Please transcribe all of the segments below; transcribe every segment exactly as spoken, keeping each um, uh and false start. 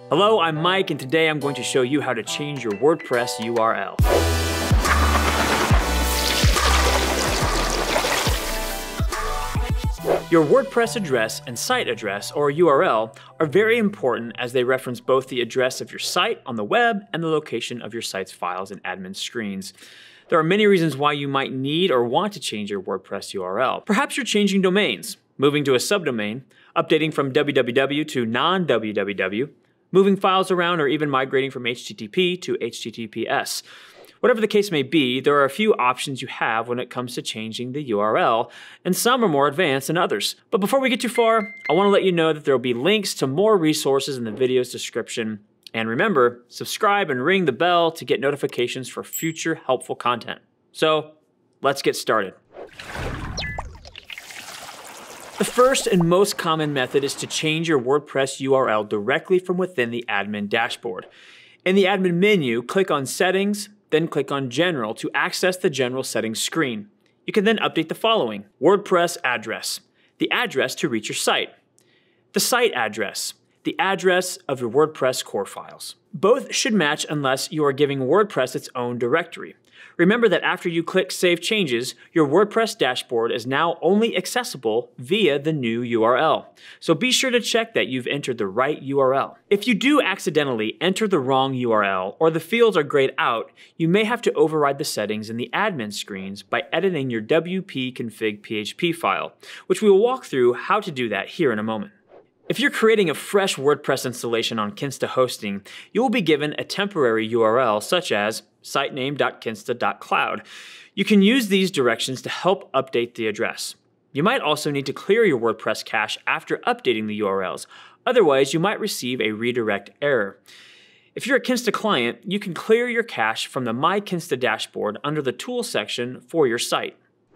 Hello, I'm Mike, and today I'm going to show you how to change your WordPress U R L. Your WordPress address and site address, or U R L, are very important as they reference both the address of your site on the web and the location of your site's files and admin screens. There are many reasons why you might need or want to change your WordPress U R L. Perhaps you're changing domains, moving to a subdomain, updating from w w w to non-w w w, moving files around, or even migrating from H T T P to H T T P S. Whatever the case may be, there are a few options you have when it comes to changing the U R L, and some are more advanced than others. But before we get too far, I want to let you know that there will be links to more resources in the video's description. And remember, subscribe and ring the bell to get notifications for future helpful content. So, let's get started. The first and most common method is to change your WordPress U R L directly from within the admin dashboard. In the admin menu, click on Settings, then click on General to access the General Settings screen. You can then update the following: WordPress address, the address to reach your site; the site address, the address of your WordPress core files. Both should match unless you are giving WordPress its own directory. Remember that after you click Save Changes, your WordPress dashboard is now only accessible via the new U R L. So be sure to check that you've entered the right U R L. If you do accidentally enter the wrong U R L or the fields are grayed out, you may have to override the settings in the admin screens by editing your W P config P H P file, which we will walk through how to do that here in a moment. If you're creating a fresh WordPress installation on Kinsta Hosting, you will be given a temporary U R L such as sitename dot kinsta dot cloud. You can use these directions to help update the address. You might also need to clear your WordPress cache after updating the U R Ls. Otherwise, you might receive a redirect error. If you're a Kinsta client, you can clear your cache from the My Kinsta dashboard under the Tools section for your site.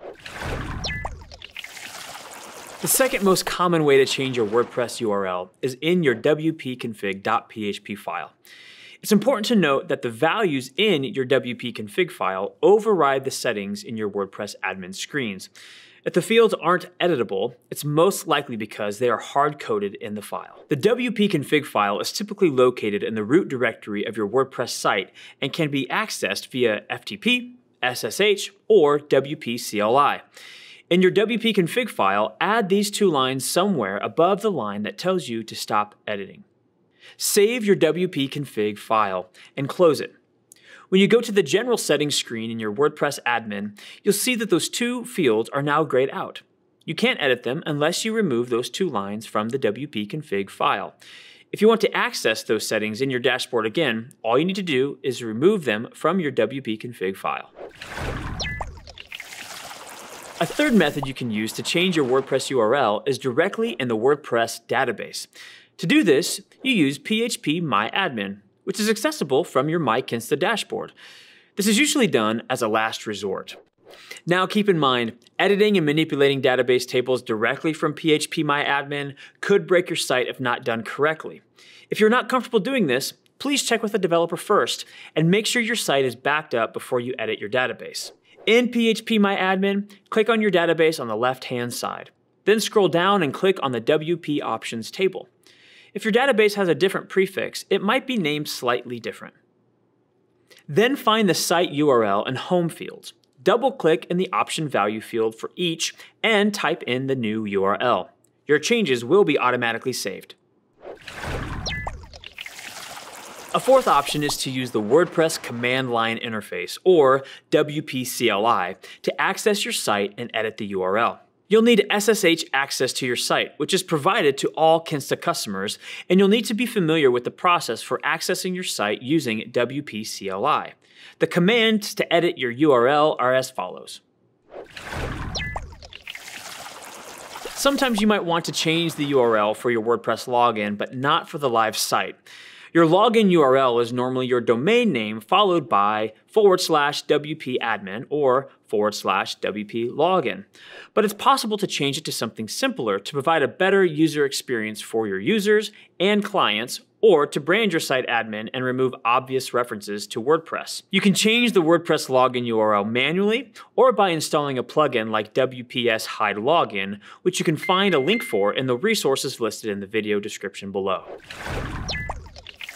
The second most common way to change your WordPress U R L is in your w p config dot p h p file. It's important to note that the values in your w p config file override the settings in your WordPress admin screens. If the fields aren't editable, it's most likely because they are hard-coded in the file. The w p config file is typically located in the root directory of your WordPress site and can be accessed via F T P, S S H, or W P C L I. In your w p config file, add these two lines somewhere above the line that tells you to stop editing. Save your w p config file and close it. When you go to the General Settings screen in your WordPress admin, you'll see that those two fields are now grayed out. You can't edit them unless you remove those two lines from the w p config file. If you want to access those settings in your dashboard again, all you need to do is remove them from your w p config file. A third method you can use to change your WordPress U R L is directly in the WordPress database. To do this, you use P H P My Admin, which is accessible from your My Kinsta dashboard. This is usually done as a last resort. Now keep in mind, editing and manipulating database tables directly from P H P My Admin could break your site if not done correctly. If you're not comfortable doing this, please check with the developer first and make sure your site is backed up before you edit your database. In P H P My Admin, click on your database on the left-hand side. Then scroll down and click on the W P Options table. If your database has a different prefix, it might be named slightly different. Then find the site U R L and home fields. Double-click in the option value field for each and type in the new U R L. Your changes will be automatically saved. A fourth option is to use the WordPress Command Line Interface, or W P C L I, to access your site and edit the U R L. You'll need S S H access to your site, which is provided to all Kinsta customers, and you'll need to be familiar with the process for accessing your site using W P C L I. The commands to edit your U R L are as follows. Sometimes you might want to change the U R L for your WordPress login, but not for the live site. Your login U R L is normally your domain name followed by forward slash WP admin or forward slash WP login. But it's possible to change it to something simpler to provide a better user experience for your users and clients, or to brand your site admin and remove obvious references to WordPress. You can change the WordPress login U R L manually or by installing a plugin like W P S Hide Login, which you can find a link for in the resources listed in the video description below.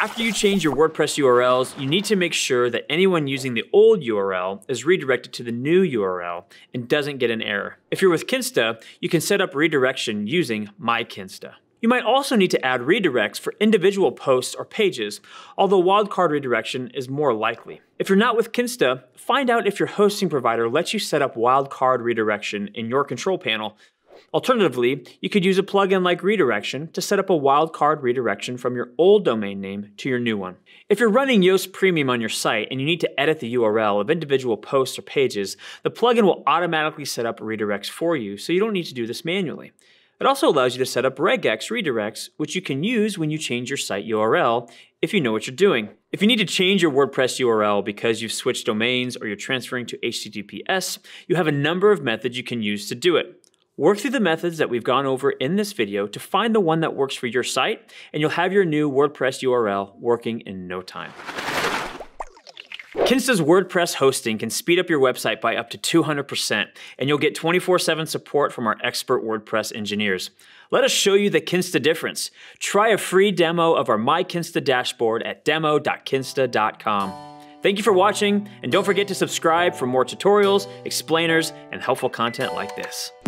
After you change your WordPress U R Ls, you need to make sure that anyone using the old U R L is redirected to the new U R L and doesn't get an error. If you're with Kinsta, you can set up redirection using My Kinsta. You might also need to add redirects for individual posts or pages, although wildcard redirection is more likely. If you're not with Kinsta, find out if your hosting provider lets you set up wildcard redirection in your control panel. Alternatively, you could use a plugin like Redirection to set up a wildcard redirection from your old domain name to your new one. If you're running Yoast Premium on your site and you need to edit the U R L of individual posts or pages, the plugin will automatically set up redirects for you, so you don't need to do this manually. It also allows you to set up regex redirects, which you can use when you change your site U R L if you know what you're doing. If you need to change your WordPress U R L because you've switched domains or you're transferring to H T T P S, you have a number of methods you can use to do it. Work through the methods that we've gone over in this video to find the one that works for your site, and you'll have your new WordPress U R L working in no time. Kinsta's WordPress hosting can speed up your website by up to two hundred percent, and you'll get twenty-four seven support from our expert WordPress engineers. Let us show you the Kinsta difference. Try a free demo of our My Kinsta dashboard at demo dot kinsta dot com. Thank you for watching, and don't forget to subscribe for more tutorials, explainers, and helpful content like this.